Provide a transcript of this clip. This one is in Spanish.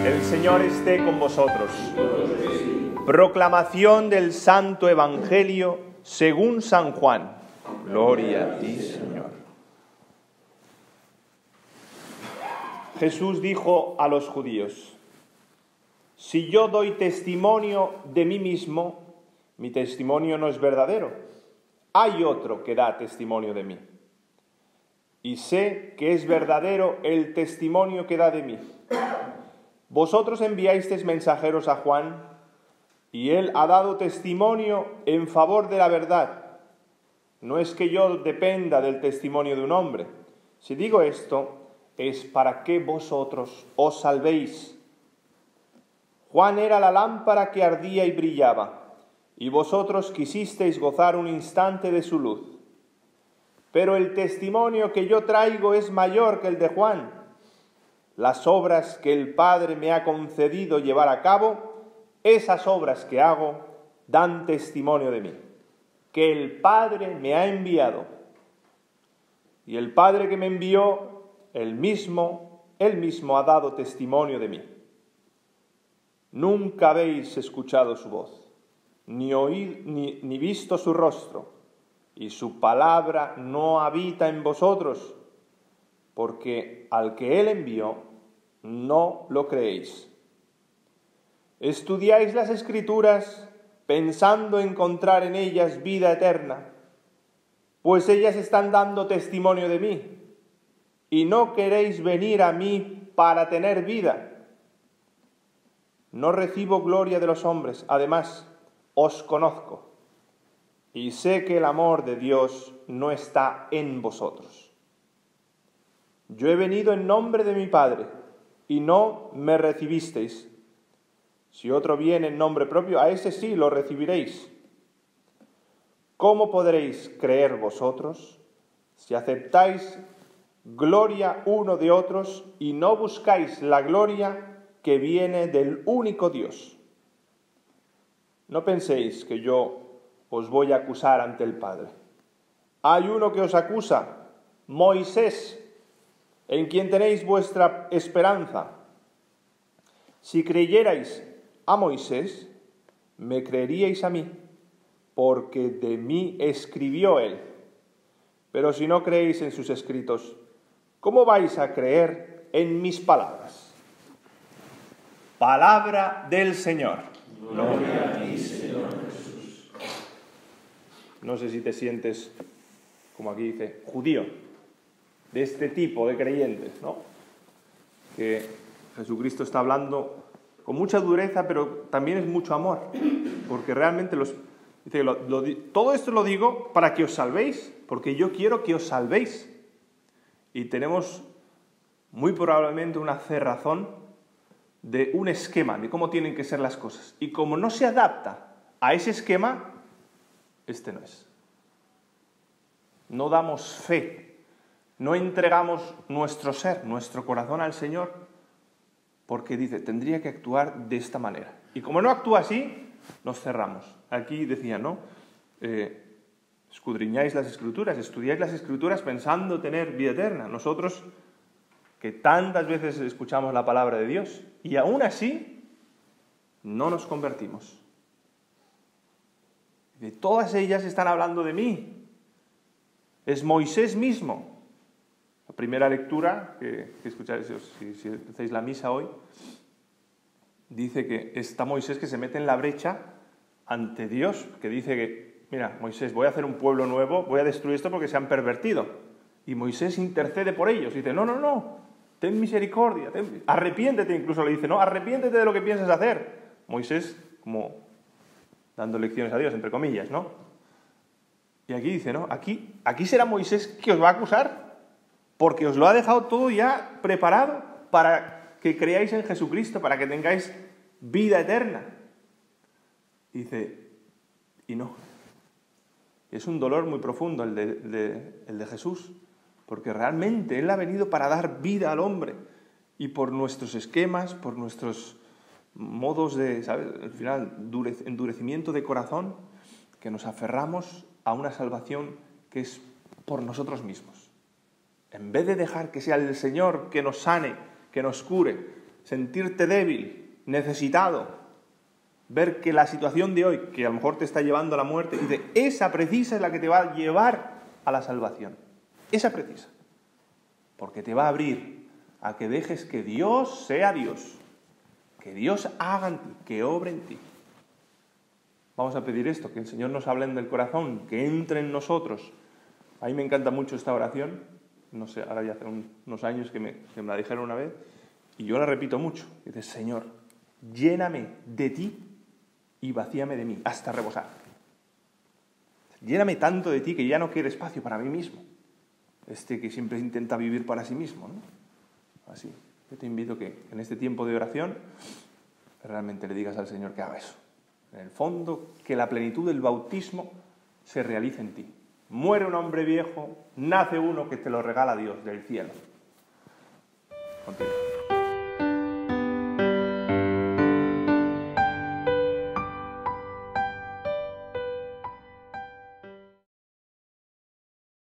El Señor esté con vosotros. Proclamación del Santo Evangelio según San Juan. Gloria a ti, Señor. Jesús dijo a los judíos: si yo doy testimonio de mí mismo, mi testimonio no es verdadero. Hay otro que da testimonio de mí. Y sé que es verdadero el testimonio que da de mí. Vosotros enviasteis mensajeros a Juan, y él ha dado testimonio en favor de la verdad. No es que yo dependa del testimonio de un hombre. Si digo esto, es para que vosotros os salvéis. Juan era la lámpara que ardía y brillaba, y vosotros quisisteis gozar un instante de su luz. Pero el testimonio que yo traigo es mayor que el de Juan. Las obras que el Padre me ha concedido llevar a cabo, esas obras que hago, dan testimonio de mí, que el Padre me ha enviado. Y el Padre que me envió, él mismo ha dado testimonio de mí. Nunca habéis escuchado su voz, ni visto su rostro, y su palabra no habita en vosotros, porque al que él envió, no lo creéis. Estudiáis las Escrituras pensando encontrar en ellas vida eterna, pues ellas están dando testimonio de mí, y no queréis venir a mí para tener vida. No recibo gloria de los hombres, además os conozco, y sé que el amor de Dios no está en vosotros. Yo he venido en nombre de mi Padre, y no me recibisteis. Si otro viene en nombre propio, a ese sí lo recibiréis. ¿Cómo podréis creer vosotros si aceptáis gloria uno de otros y no buscáis la gloria que viene del único Dios? No penséis que yo os voy a acusar ante el Padre. Hay uno que os acusa, Moisés, en quien tenéis vuestra esperanza. Si creyerais a Moisés, me creeríais a mí, porque de mí escribió él. Pero si no creéis en sus escritos, ¿cómo vais a creer en mis palabras? Palabra del Señor. Gloria a ti, Señor Jesús. No sé si te sientes, como aquí dice, judío, de este tipo de creyentes, ¿no? Que Jesucristo está hablando con mucha dureza, pero también es mucho amor, porque realmente dice, todo esto lo digo para que os salvéis, porque yo quiero que os salvéis. Y tenemos muy probablemente una cerrazón de un esquema, de cómo tienen que ser las cosas. Y como no se adapta a ese esquema, este no es. No damos fe. No entregamos nuestro ser, nuestro corazón al Señor, porque dice, tendría que actuar de esta manera. Y como no actúa así, nos cerramos. Aquí decía, ¿no? Escudriñáis las Escrituras, estudiáis las Escrituras pensando tener vida eterna. Nosotros, que tantas veces escuchamos la palabra de Dios, y aún así, no nos convertimos. De todas ellas están hablando de mí. Es Moisés mismo. La primera lectura, que escucháis si hacéis la misa hoy, dice que está Moisés que se mete en la brecha ante Dios, que dice que, mira, Moisés, voy a hacer un pueblo nuevo, voy a destruir esto porque se han pervertido. Y Moisés intercede por ellos, dice, no, ten misericordia, arrepiéntete, incluso le dice, no, arrepiéntete de lo que piensas hacer. Moisés, como dando lecciones a Dios, entre comillas, ¿no? Y aquí dice, ¿no? Aquí será Moisés que os va a acusar, porque os lo ha dejado todo ya preparado para que creáis en Jesucristo, para que tengáis vida eterna. Dice, y no. Es un dolor muy profundo el de Jesús, porque realmente Él ha venido para dar vida al hombre, y por nuestros esquemas, por nuestros modos de, ¿sabes?, al final, endurecimiento de corazón, que nos aferramos a una salvación que es por nosotros mismos. En vez de dejar que sea el Señor que nos sane, que nos cure, sentirte débil, necesitado, ver que la situación de hoy, que a lo mejor te está llevando a la muerte, dice, esa precisa es la que te va a llevar a la salvación. Esa precisa. Porque te va a abrir a que dejes que Dios sea Dios, que Dios haga en ti, que obre en ti. Vamos a pedir esto, que el Señor nos hable en el corazón, que entre en nosotros. A mí me encanta mucho esta oración, no sé, ahora ya hace unos años que me la dijeron una vez, y yo la repito mucho. Dice, Señor, lléname de ti y vacíame de mí, hasta rebosar. Lléname tanto de ti que ya no quede espacio para mí mismo. Que siempre intenta vivir para sí mismo, ¿no? Así, yo te invito que en este tiempo de oración realmente le digas al Señor que haga eso. En el fondo, que la plenitud del bautismo se realice en ti. Muere un hombre viejo, nace uno que te lo regala Dios del cielo. Continúa.